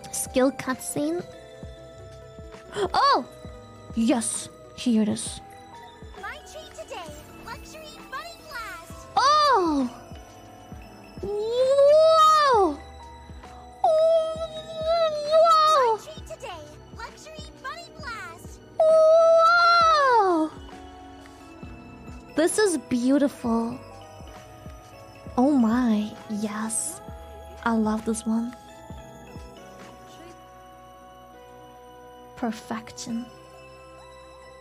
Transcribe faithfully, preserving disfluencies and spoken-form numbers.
Skill cutscene. Oh! Yes, here it is. My treat today, luxury bunny blast. Oh! Whoa! Whoa! My treat today, luxury bunny blast. Whoa! This is beautiful. Oh my, yes. I love this one. Perfection.